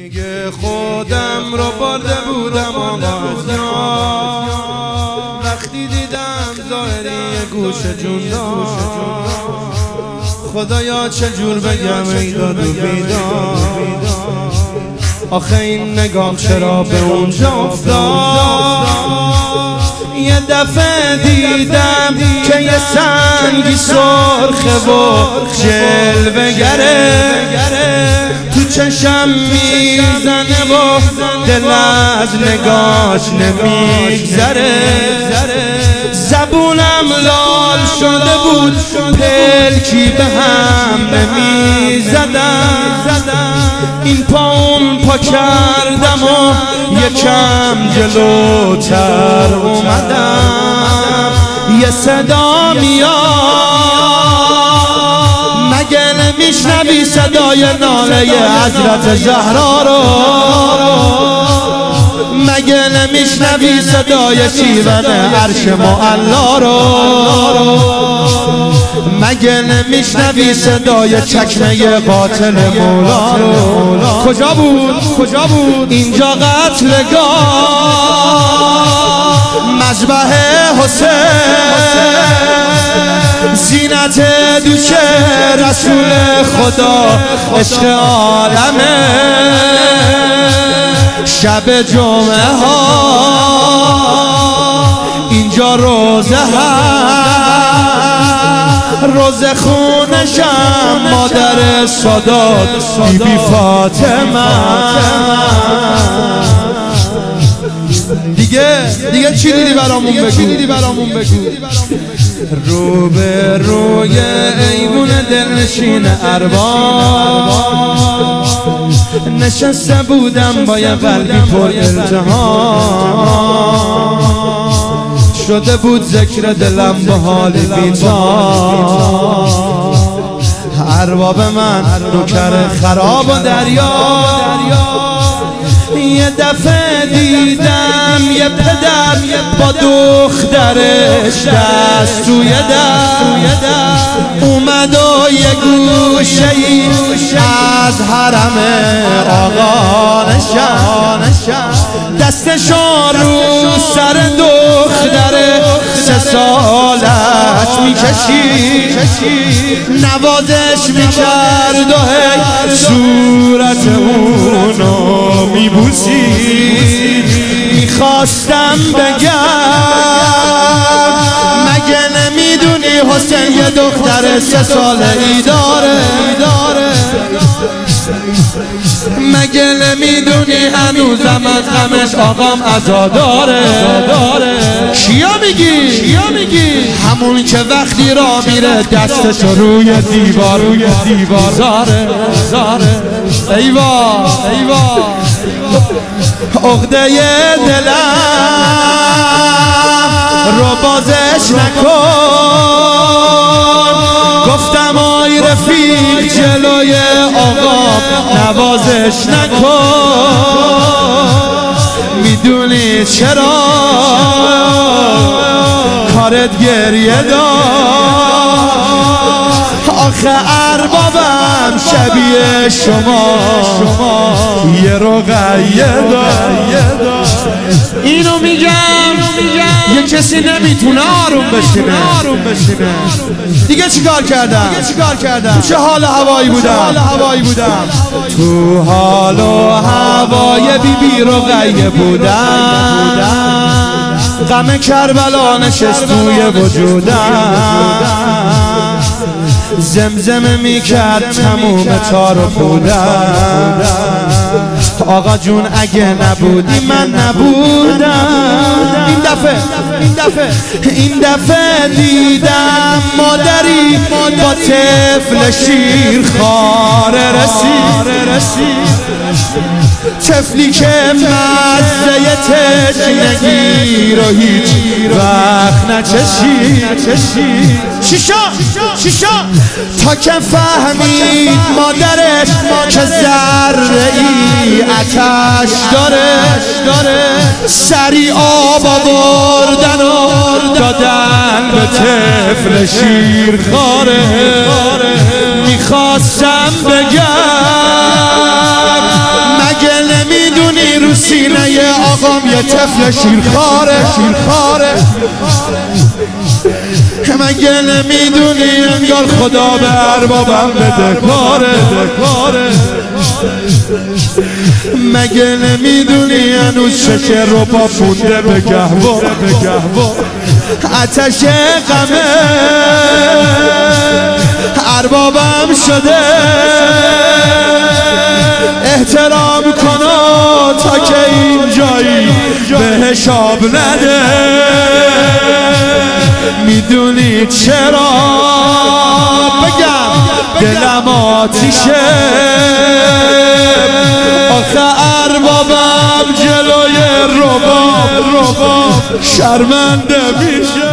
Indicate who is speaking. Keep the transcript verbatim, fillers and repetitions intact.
Speaker 1: دیگه خودم رو برده بودم آغاز وقتی دیدم ظاهری گوش جون داد خدایا چجور بگم ای داد و بیداد آخه این نگام چرا به اونجا افتاد یه دفعه دیدم که یه سنگی سرخه و جلوه گره تو چشم میزنه و دل از نگاش نمیگذره زبونم لال شده بود پلکی به هم نمیزدم این پا اون پا کردم و یکم جلوتر اومدم یه صدا میاد مگه نمیشنوی صدای ناله حضرت زهرا رو مگه نمیشنوی صدای شیون عرش معلا رو مگه نمیشنوی صدای چکمه قاتل مولا رو کجا بود کجا بود اینجا قتلگاه مذبح حسین زینت دوش رسول خدا عشق عالمه شب جمعه ها اینجا روزه هست روزه خونشم مادر سادات بی بی فاطمه دیگه دیگه چی دیدی برامون بگو چی دیدی برامون بگو رو به روی ایوون دلنشین ارباب نشسته بودم با یه قلبی پر التهام شده بود ذکر دلم با حالی بی‌تاب ارباب من نوکر خراب و دریا یه دفعه دیدم یه پدر با دخترش دست توی دست اومد و یه گوشه‌ای از حرم آقا نشست دستشان رو سر دختر سه سالش میکشید نوازش میکرد و هی صورت اونو میبوسید میخواستم بگم مگه نمیدونی حسین یه دختر سه ساله ای داره مگه نمیدونی هنوزم از غمش آقام عزاداره کیا میگی کیا میگی همون که وقتی را میره دستشو روی دیوار روی دیوار زاره زاره ایوا ایوا عقده دلم رو بازش نکن گفتم آی رفیق جلوی آقا نوازش نکن میدونی چرا کارت گریه دار آخه اربابم شبیه شما یه رقیه دار اینو میگم یه کسی نمیتونه آروم بشینه دیگه چیکار کردم تو چه حال هوایی بودم تو حال و هوای بی بی رقیه بودم غم کربلا نشست توی وجودم زمزمه میکرد تموم تار و پودم آقا جون اگه نبودی من نبودم این دفعه این دفعه این دفعه دیدم مادری با طفل شیر خاره رسید طفلی که مزه تشنگی رو هیچ وقت نچشید چیشا چیشا تا که فهمید مادرش که ذره ای آتش داره سری آب آوردن و دادن به طفل شیر خاره میخواستم بگم مگه طفل شیرخواره شیرخواره مگه نمیدونی انگار خدا به اربابم بده کاره مگه نمیدونی هنوز شش رو با مونده به گهوار آتش غمه اربابم شده احترام کنا تا که این جایی به حساب نده میدونی چرا بگم دلم آتیشه آخه اربابم جلوی رباب رباب شرمنده میشه